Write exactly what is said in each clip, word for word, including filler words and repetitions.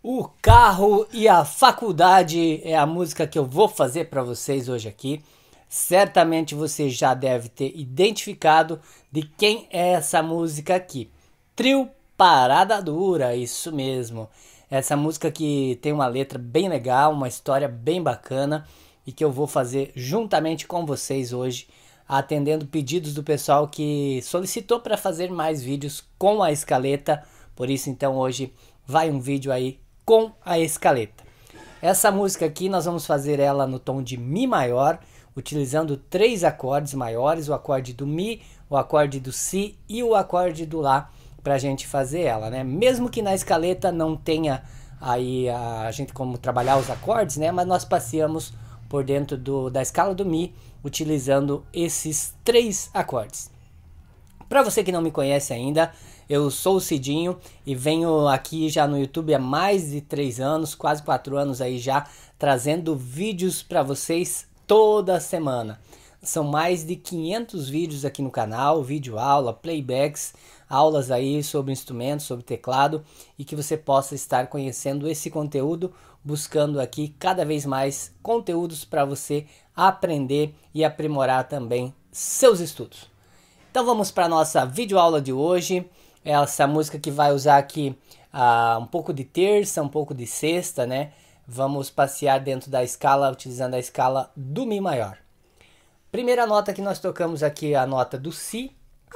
O carro e a faculdade é a música que eu vou fazer para vocês hoje aqui. Certamente você já deve ter identificado de quem é essa música aqui. Trio Parada Dura, isso mesmo. Essa música que tem uma letra bem legal, uma história bem bacana e que eu vou fazer juntamente com vocês hoje, atendendo pedidos do pessoal que solicitou para fazer mais vídeos com a escaleta. Por isso então hoje vai um vídeo aí com a escaleta. Essa música aqui nós vamos fazer ela no tom de Mi maior, utilizando três acordes maiores, o acorde do Mi, o acorde do Si e o acorde do Lá, para a gente fazer ela, né? Mesmo que na escaleta não tenha aí a gente como trabalhar os acordes, né? Mas nós passeamos por dentro do, da escala do Mi, utilizando esses três acordes. Para você que não me conhece ainda, eu sou o Cidinho e venho aqui já no YouTube há mais de três anos, quase quatro anos aí já, trazendo vídeos para vocês toda semana. São mais de quinhentos vídeos aqui no canal, vídeo aula, playbacks, aulas aí sobre instrumentos, sobre teclado, e que você possa estar conhecendo esse conteúdo, buscando aqui cada vez mais conteúdos para você aprender e aprimorar também seus estudos. Então vamos para a nossa videoaula de hoje. Essa música que vai usar aqui uh, um pouco de terça, um pouco de sexta, né? Vamos passear dentro da escala, utilizando a escala do Mi maior. Primeira nota que nós tocamos aqui é a nota do Si.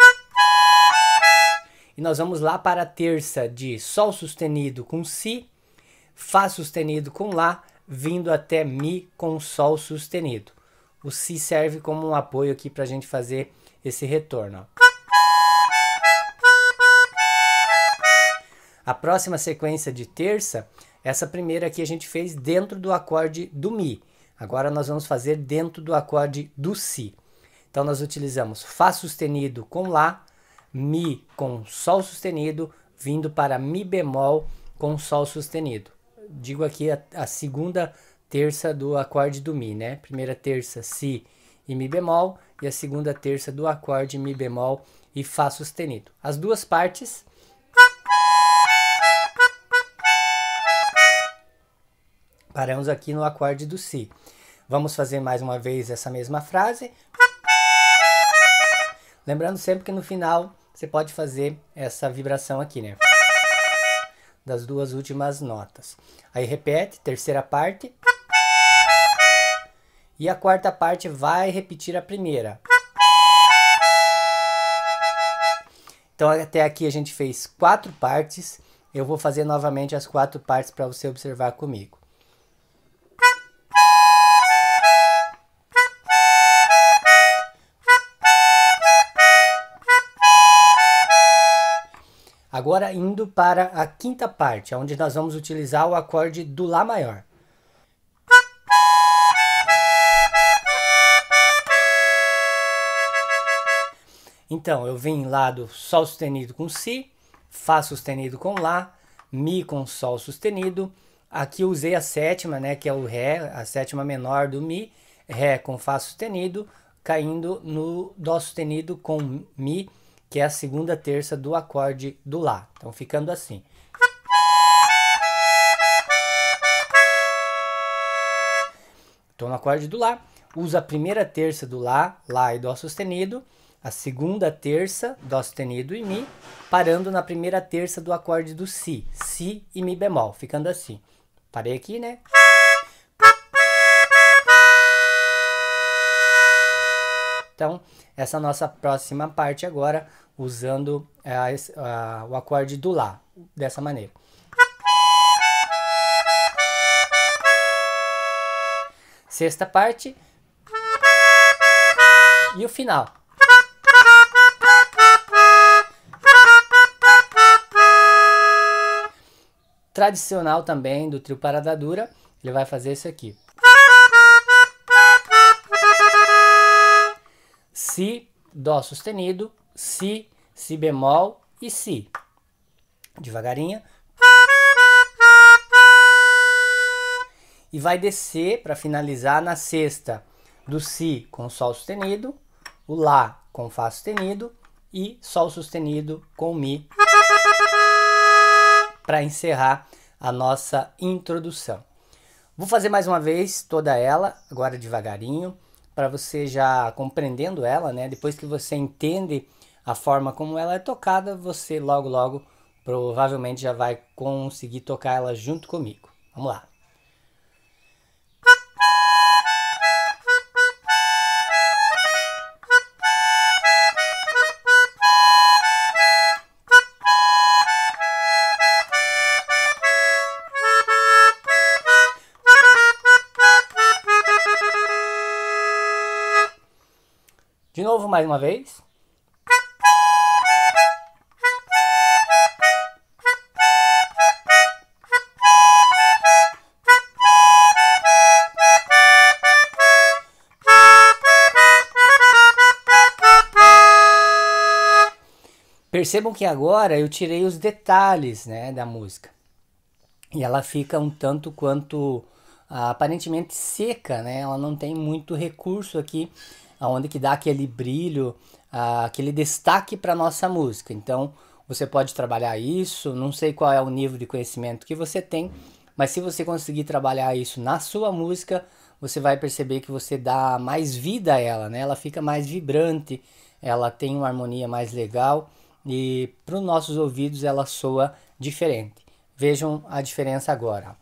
E nós vamos lá para a terça de Sol sustenido com Si, Fá sustenido com Lá, vindo até Mi com Sol sustenido. O Si serve como um apoio aqui para a gente fazer esse retorno, ó. A próxima sequência de terça, essa primeira aqui a gente fez dentro do acorde do Mi. Agora nós vamos fazer dentro do acorde do Si. Então nós utilizamos Fá sustenido com Lá, Mi com Sol sustenido, vindo para Mi bemol com Sol sustenido. Digo aqui a, a segunda terça do acorde do Mi, né? Primeira terça Si e Mi bemol, e a segunda terça do acorde Mi bemol e Fá sustenido. As duas partes. Paramos aqui no acorde do Si. Vamos fazer mais uma vez essa mesma frase. Lembrando sempre que no final você pode fazer essa vibração aqui, né? Das duas últimas notas. Aí repete, terceira parte. E a quarta parte vai repetir a primeira. Então até aqui a gente fez quatro partes. Eu vou fazer novamente as quatro partes para você observar comigo. Agora indo para a quinta parte, onde nós vamos utilizar o acorde do Lá maior. Então, eu vim lá do Sol sustenido com Si, Fá sustenido com Lá, Mi com Sol sustenido. Aqui eu usei a sétima, né, que é o Ré, a sétima menor do Mi, Ré com Fá sustenido, caindo no Dó sustenido com Mi, que é a segunda terça do acorde do Lá. Então ficando assim. Estou no acorde do Lá, uso a primeira terça do Lá, Lá e Dó sustenido, a segunda terça, Dó sustenido e Mi, parando na primeira terça do acorde do Si, Si e Mi bemol, ficando assim. Parei aqui, né? Então, essa nossa próxima parte agora, usando a, a, o acorde do Lá, dessa maneira. Sexta parte. E o final. Tradicional também do trio Parada Dura, ele vai fazer isso aqui. Si, Dó sustenido, Si, Si bemol e Si. Devagarinho. E vai descer para finalizar na sexta do Si com Sol sustenido, o Lá com Fá sustenido e Sol sustenido com Mi, para encerrar a nossa introdução. Vou fazer mais uma vez toda ela, agora devagarinho, para você já compreendendo ela, né? Depois que você entende a forma como ela é tocada, você logo logo provavelmente já vai conseguir tocar ela junto comigo. Vamos lá. De novo, mais uma vez. Percebam que agora eu tirei os detalhes, né, da música. E ela fica um tanto quanto ah, aparentemente seca, né? Ela não tem muito recurso aqui, aonde que dá aquele brilho, ah, aquele destaque para nossa música. Então, você pode trabalhar isso, não sei qual é o nível de conhecimento que você tem, mas se você conseguir trabalhar isso na sua música, você vai perceber que você dá mais vida a ela, né? Ela fica mais vibrante, ela tem uma harmonia mais legal e para os nossos ouvidos ela soa diferente. Vejam a diferença agora.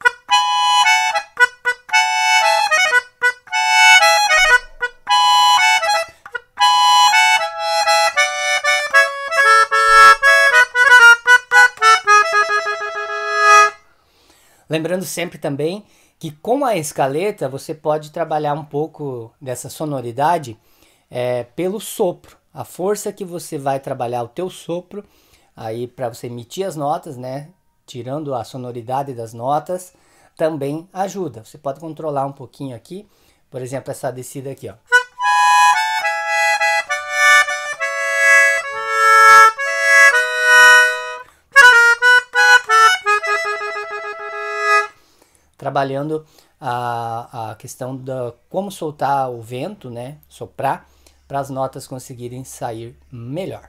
Lembrando sempre também que com a escaleta você pode trabalhar um pouco dessa sonoridade é, pelo sopro. A força que você vai trabalhar o teu sopro aí para você emitir as notas, né? Tirando a sonoridade das notas, também ajuda. Você pode controlar um pouquinho aqui, por exemplo, essa descida aqui, ó. Trabalhando a, a questão da como soltar o vento, né? Soprar, para as notas conseguirem sair melhor.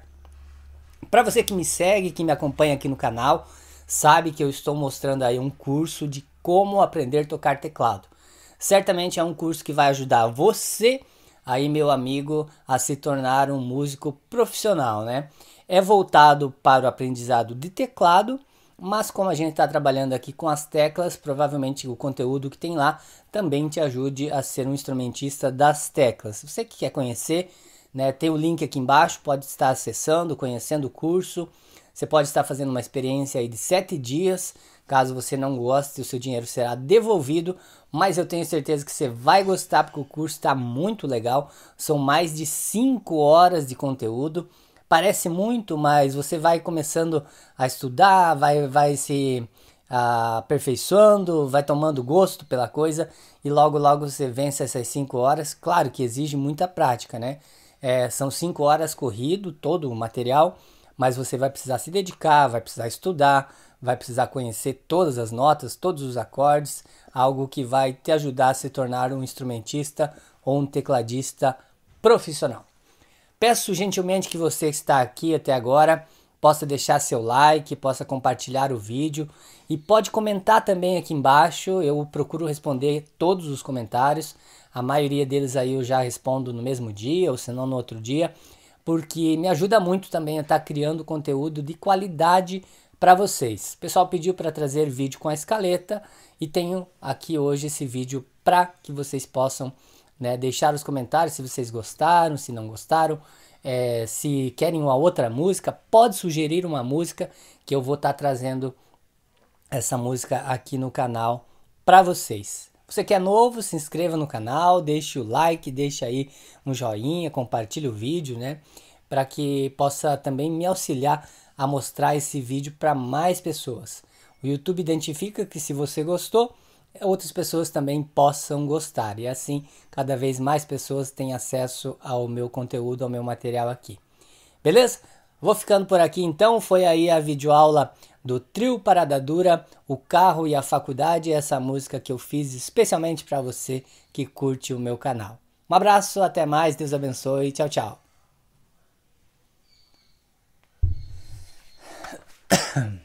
Para você que me segue, que me acompanha aqui no canal, sabe que eu estou mostrando aí um curso de como aprender a tocar teclado. Certamente é um curso que vai ajudar você, aí meu amigo, a se tornar um músico profissional, né? É voltado para o aprendizado de teclado, mas como a gente está trabalhando aqui com as teclas, provavelmente o conteúdo que tem lá também te ajude a ser um instrumentista das teclas. Você que quer conhecer, né, tem o link aqui embaixo, pode estar acessando, conhecendo o curso. Você pode estar fazendo uma experiência aí de sete dias. Caso você não goste, o seu dinheiro será devolvido. Mas eu tenho certeza que você vai gostar, porque o curso está muito legal. São mais de cinco horas de conteúdo. Parece muito, mas você vai começando a estudar, vai, vai se uh, aperfeiçoando, vai tomando gosto pela coisa. E logo, logo você vence essas cinco horas. Claro que exige muita prática, né? É, são cinco horas corrido, todo o material. Mas você vai precisar se dedicar, vai precisar estudar, vai precisar conhecer todas as notas, todos os acordes, algo que vai te ajudar a se tornar um instrumentista ou um tecladista profissional. Peço gentilmente que você que está aqui até agora possa deixar seu like, possa compartilhar o vídeo e pode comentar também aqui embaixo. Eu procuro responder todos os comentários, a maioria deles aí eu já respondo no mesmo dia ou se não no outro dia, porque me ajuda muito também a estar criando conteúdo de qualidade para vocês. O pessoal pediu para trazer vídeo com a escaleta e tenho aqui hoje esse vídeo para que vocês possam, né, deixar os comentários se vocês gostaram, se não gostaram, é, se querem uma outra música, pode sugerir uma música que eu vou estar trazendo essa música aqui no canal para vocês. Você que é novo, se inscreva no canal, deixe o like, deixe aí um joinha, compartilhe o vídeo, né? Para que possa também me auxiliar a mostrar esse vídeo para mais pessoas. O YouTube identifica que se você gostou, outras pessoas também possam gostar. E assim, cada vez mais pessoas têm acesso ao meu conteúdo, ao meu material aqui. Beleza? Vou ficando por aqui então. Foi aí a videoaula do Trio Parada Dura, o carro e a faculdade, essa música que eu fiz especialmente para você que curte o meu canal. Um abraço, até mais, Deus abençoe, tchau, tchau.